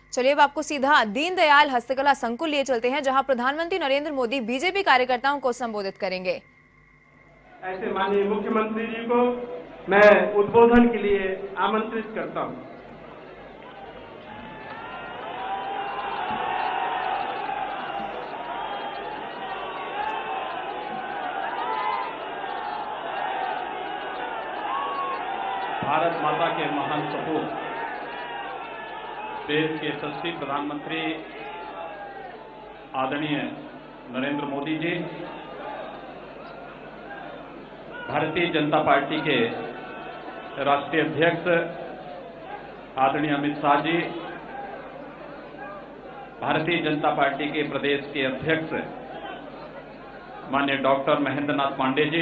चलिए अब आपको सीधा दीनदयाल हस्तकला संकुल लिए चलते हैं, जहां प्रधानमंत्री नरेंद्र मोदी बीजेपी कार्यकर्ताओं को संबोधित करेंगे। ऐसे माननीय मुख्यमंत्री जी को मैं उद्बोधन के लिए आमंत्रित करता हूं। भारत माता के महान सपूत देश के यशस्वी प्रधानमंत्री आदरणीय नरेंद्र मोदी जी, भारतीय जनता पार्टी के राष्ट्रीय अध्यक्ष आदरणीय अमित शाह जी, भारतीय जनता पार्टी के प्रदेश के अध्यक्ष माननीय डॉक्टर महेंद्र नाथ पांडे जी,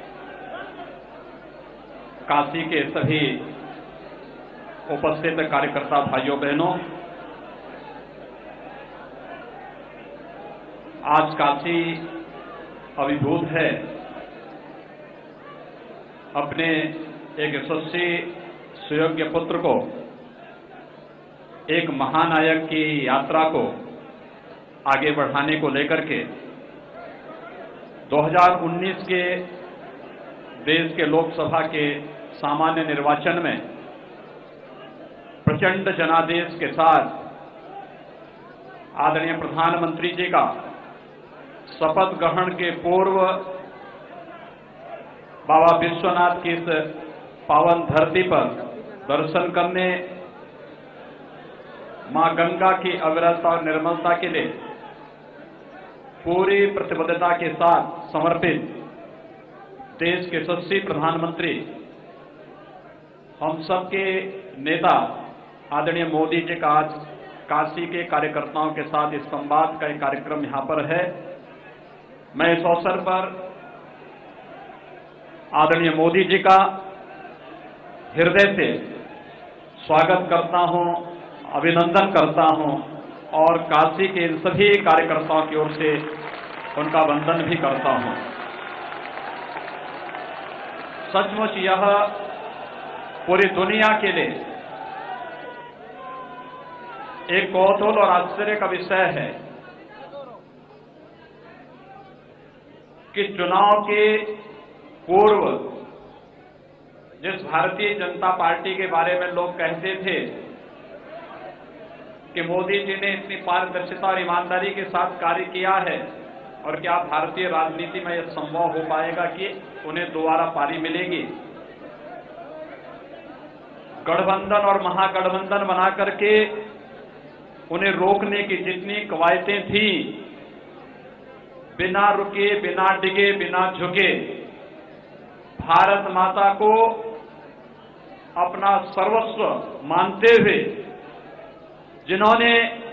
काशी के सभी उपस्थित कार्यकर्ता भाइयों बहनों, आज काशी अभिभूत है अपने एक यशस्वी सुयोग्य पुत्र को, एक महानायक की यात्रा को आगे बढ़ाने को लेकर के 2019 के देश के लोकसभा के सामान्य निर्वाचन में प्रचंड जनादेश के साथ आदरणीय प्रधानमंत्री जी का शपथ ग्रहण के पूर्व बाबा विश्वनाथ की इस पावन धरती पर दर्शन करने, मां गंगा की अविरलता और निर्मलता के लिए पूरी प्रतिबद्धता के साथ समर्पित देश के यशस्वी प्रधानमंत्री, हम सबके नेता आदरणीय मोदी जी का आज काशी के कार्यकर्ताओं के साथ इस संवाद का एक कार्यक्रम यहां पर है। मैं इस अवसर पर आदरणीय मोदी जी का हृदय से स्वागत करता हूं, अभिनंदन करता हूं और काशी के इन सभी कार्यकर्ताओं की ओर से उनका वंदन भी करता हूं। सचमुच यह पूरी दुनिया के लिए एक कौतूहल और आश्चर्य का विषय है कि चुनाव के पूर्व जिस भारतीय जनता पार्टी के बारे में लोग कहते थे कि मोदी जी ने इतनी पारदर्शिता और ईमानदारी के साथ कार्य किया है और क्या भारतीय राजनीति में यह संभव हो पाएगा कि उन्हें दोबारा पारी मिलेगी, गठबंधन और महागठबंधन बना करके उन्हें रोकने की जितनी कवायतें थी, बिना रुके, बिना डिगे, बिना झुके भारत माता को अपना सर्वस्व मानते हुए जिन्होंने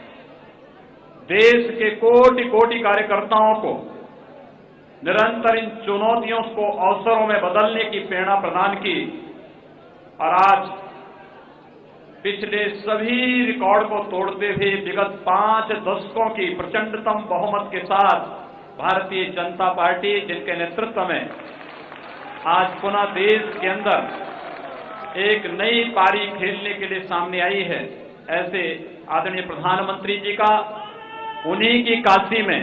देश के कोटि कोटि कार्यकर्ताओं को निरंतर इन चुनौतियों को अवसरों में बदलने की प्रेरणा प्रदान की और आज पिछले सभी रिकॉर्ड को तोड़ते हुए विगत 5 दशकों की प्रचंडतम बहुमत के साथ भारतीय जनता पार्टी, जिनके नेतृत्व में आज पुनः देश के अंदर एक नई पारी खेलने के लिए सामने आई है, ऐसे आदरणीय प्रधानमंत्री जी का उन्हीं की काशी में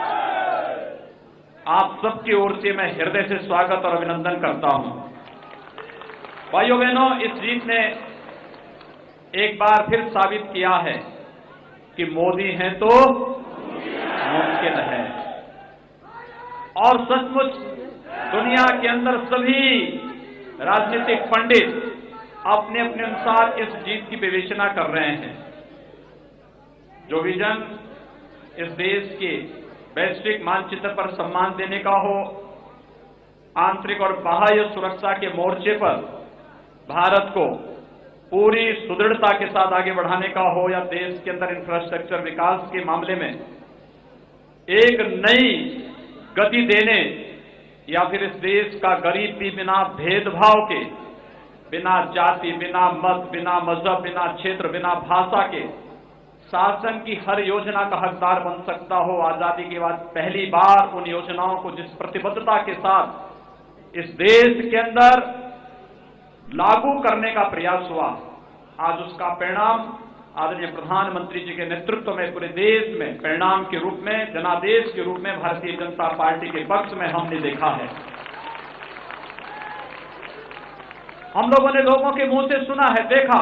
आप सबकी ओर से मैं हृदय से स्वागत और अभिनंदन करता हूं। भाइयों बहनों, इस जीत ने एक बार फिर साबित किया है कि मोदी हैं तो मुमकिन है और सचमुच दुनिया के अंदर सभी राजनीतिक पंडित अपने अपने अनुसार इस जीत की विवेचना कर रहे हैं। जो विजन इस देश के वैश्विक मानचित्र पर सम्मान देने का हो, आंतरिक और बाह्य सुरक्षा के मोर्चे पर भारत को पूरी सुदृढ़ता के साथ आगे बढ़ाने का हो या देश के अंदर इंफ्रास्ट्रक्चर विकास के मामले में एक नई गति देने या फिर इस देश का गरीब भी बिना भेदभाव के, बिना जाति, बिना मत, बिना मजहब, बिना क्षेत्र, बिना भाषा के शासन की हर योजना का हकदार बन सकता हो। आजादी के बाद पहली बार उन योजनाओं को जिस प्रतिबद्धता के साथ इस देश के अंदर लागू करने का प्रयास हुआ, आज उसका परिणाम आदरणीय प्रधानमंत्री जी के नेतृत्व में पूरे देश में परिणाम के रूप में, जनादेश के रूप में भारतीय जनता पार्टी के पक्ष में हमने देखा है। हम लोगों ने लोगों के मुंह से सुना है, देखा।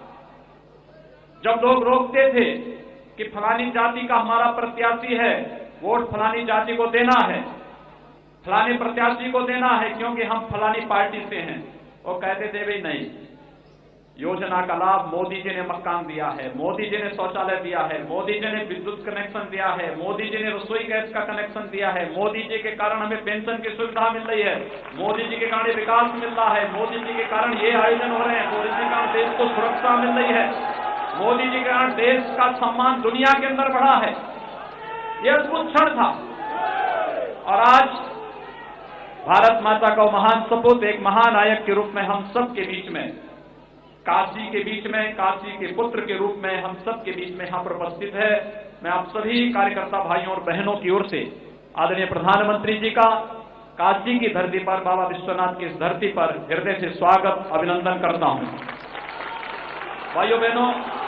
जब लोग रोकते थे कि फलानी जाति का हमारा प्रत्याशी है, वोट फलानी जाति को देना है, फलाने प्रत्याशी को देना है क्योंकि हम फलानी पार्टी से हैं, वो कहते थे भाई नहीं, योजना का लाभ मोदी जी ने मकान दिया है, मोदी जी ने शौचालय दिया है, मोदी जी ने विद्युत कनेक्शन दिया है, मोदी जी ने रसोई गैस का कनेक्शन दिया है, मोदी जी के कारण हमें पेंशन की सुविधा मिल रही है, मोदी जी के कारण विकास मिल रहा है, मोदी जी के कारण ये आयोजन हो रहे हैं, मोदी जी के कारण देश को सुरक्षा मिल रही है, मोदी जी के कारण देश का सम्मान दुनिया के अंदर बढ़ा है। यह अद्भुत क्षण था। और आज भारत माता का महान सपूत एक महानायक के रूप में हम सब के बीच में, काशी के बीच में, काशी के पुत्र के रूप में हम सब के बीच में यहां पर उपस्थित है। मैं आप सभी कार्यकर्ता भाइयों और बहनों की ओर से आदरणीय प्रधानमंत्री जी का काशी की धरती पर, बाबा विश्वनाथ की इस धरती पर हृदय से स्वागत, अभिनंदन करता हूं। भाइयों बहनों,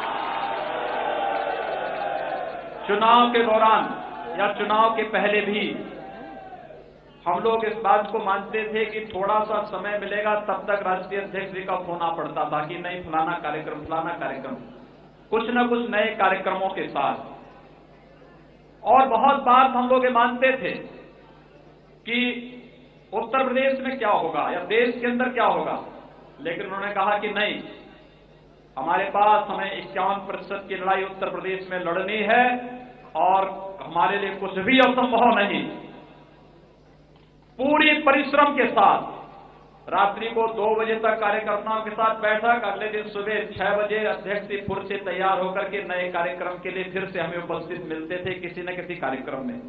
चुनाव के दौरान या चुनाव के पहले भी हम लोग इस बात को मानते थे कि थोड़ा सा समय मिलेगा, तब तक राष्ट्रीय अध्यक्ष जी का फोन आ पड़ता था कि नहीं फलाना कार्यक्रम, फलाना कार्यक्रम, कुछ न कुछ नए कार्यक्रमों के साथ। और बहुत बात हम लोग ये मानते थे कि उत्तर प्रदेश में क्या होगा या देश के अंदर क्या होगा, लेकिन उन्होंने कहा कि नहीं, हमारे पास हमें 51% की लड़ाई उत्तर प्रदेश में लड़नी है और हमारे लिए कुछ भी असंभव नहीं। पूरी परिश्रम के साथ रात्रि को 2 बजे तक कार्यकर्ताओं के साथ बैठक, अगले दिन सुबह 6 बजे अध्यक्ष जी फिर से तैयार होकर के नए कार्यक्रम के लिए फिर से हमें उपस्थित मिलते थे किसी न किसी कार्यक्रम में।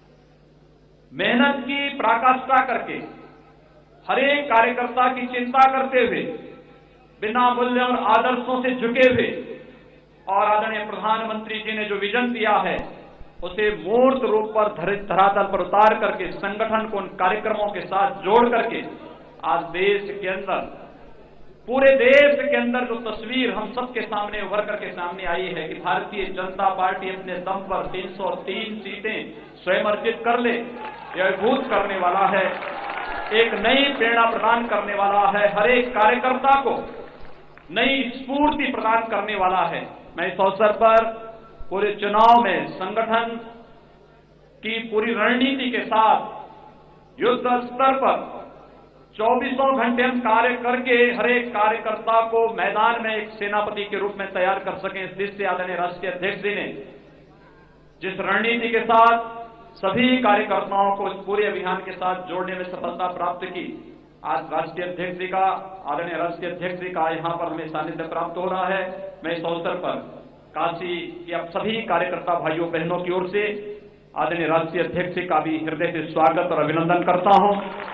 मेहनत की पराकाष्ठा करके हर एक कार्यकर्ता की चिंता करते हुए, बिना मूल्य और आदर्शों से झुके हुए, और आदरणीय प्रधानमंत्री जी ने जो विजन दिया है उसे मूर्त रूप पर धरातल पर उतार करके संगठन को उन कार्यक्रमों के साथ जोड़ करके आज देश के अंदर, पूरे देश के अंदर जो तस्वीर हम सबके सामने उभर करके सामने आई है कि भारतीय जनता पार्टी अपने दम पर 303 सीटें स्वयं अर्जित कर ले, यह अद्भुत करने वाला है, एक नई प्रेरणा प्रदान करने वाला है, हर एक कार्यकर्ता को नई स्फूर्ति प्रदान करने वाला है। मैं इस अवसर पर पूरे चुनाव में संगठन की पूरी रणनीति के साथ युद्ध स्तर पर 24 घंटे हम कार्य करके हर एक कार्यकर्ता को मैदान में एक सेनापति के रूप में तैयार कर सकें, इस दृष्टि से आदरणीय राष्ट्रीय अध्यक्ष जी ने जिस रणनीति के साथ सभी कार्यकर्ताओं को इस पूरे अभियान के साथ जोड़ने में सफलता प्राप्त की, आज राष्ट्रीय अध्यक्ष जी का, आदरणीय राष्ट्रीय अध्यक्ष जी का यहां पर हमें सानिध्य प्राप्त हो रहा है। मैं इस अवसर पर काशी के आप सभी कार्यकर्ता भाइयों बहनों की ओर से आदरणीय राष्ट्रीय अध्यक्ष का भी हृदय से स्वागत और अभिनंदन करता हूं।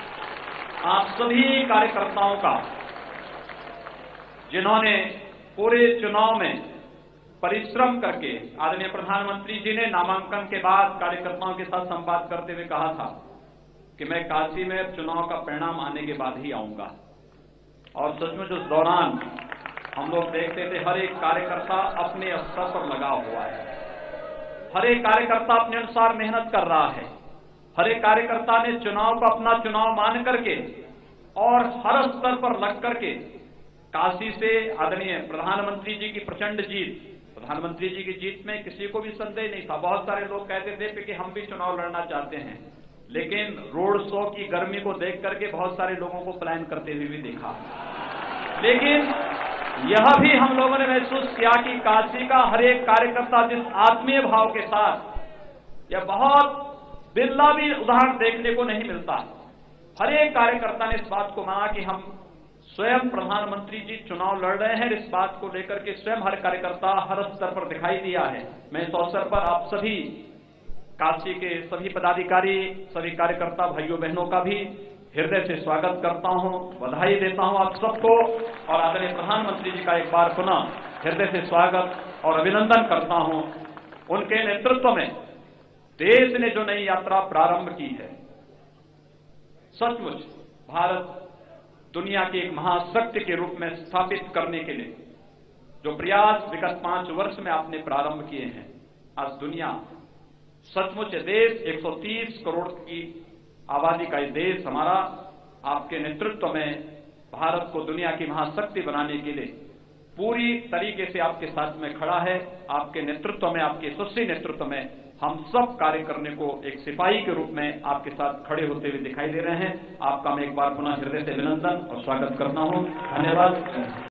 आप सभी कार्यकर्ताओं का जिन्होंने पूरे चुनाव में परिश्रम करके, आदरणीय प्रधानमंत्री जी ने नामांकन के बाद कार्यकर्ताओं के साथ संवाद करते हुए कहा था कि मैं काशी में चुनाव का परिणाम आने के बाद ही आऊंगा, और सचमुच उस दौरान हम लोग देखते थे हर एक कार्यकर्ता अपने स्तर पर लगा हुआ है, हर एक कार्यकर्ता अपने अनुसार मेहनत कर रहा है, हर एक कार्यकर्ता ने चुनाव को अपना चुनाव मान करके और हर स्तर पर लग करके काशी से आदरणीय प्रधानमंत्री जी की प्रचंड जीत, प्रधानमंत्री जी की जीत में किसी को भी संदेह नहीं था। बहुत सारे लोग कहते थे कि हम भी चुनाव लड़ना चाहते हैं, लेकिन रोड शो की गर्मी को देख करके बहुत सारे लोगों को पलायन करते हुए भी देखा। लेकिन यह भी हम लोगों ने महसूस किया कि काशी का हर एक कार्यकर्ता जिस आत्मीय भाव के साथ, यह बहुत बिरला भी उदाहरण देखने को नहीं मिलता, हर एक कार्यकर्ता ने इस बात को माना कि हम स्वयं प्रधानमंत्री जी चुनाव लड़ रहे हैं, इस बात को लेकर के स्वयं हर कार्यकर्ता हर स्तर पर दिखाई दिया है। मैं इस अवसर पर आप सभी काशी के सभी पदाधिकारी, सभी कार्यकर्ता भाइयों बहनों का भी हृदय से स्वागत करता हूं, बधाई देता हूं आप सबको, और आदरणीय प्रधानमंत्री जी का एक बार पुनः हृदय से स्वागत और अभिनंदन करता हूं। उनके नेतृत्व में देश ने जो नई यात्रा प्रारंभ की है, सचमुच भारत दुनिया की एक महाशक्ति के रूप में स्थापित करने के लिए जो प्रयास विगत 5 वर्ष में आपने प्रारंभ किए हैं, आज दुनिया सचमुच देश 130 करोड़ की आबादी का ये देश हमारा आपके नेतृत्व में भारत को दुनिया की महाशक्ति बनाने के लिए पूरी तरीके से आपके साथ में खड़ा है। आपके नेतृत्व में, आपके यशस्वी नेतृत्व में हम सब कार्य करने को एक सिपाही के रूप में आपके साथ खड़े होते हुए दिखाई दे रहे हैं। आपका मैं एक बार पुनः हृदय से अभिनंदन और स्वागत करता हूं। धन्यवाद।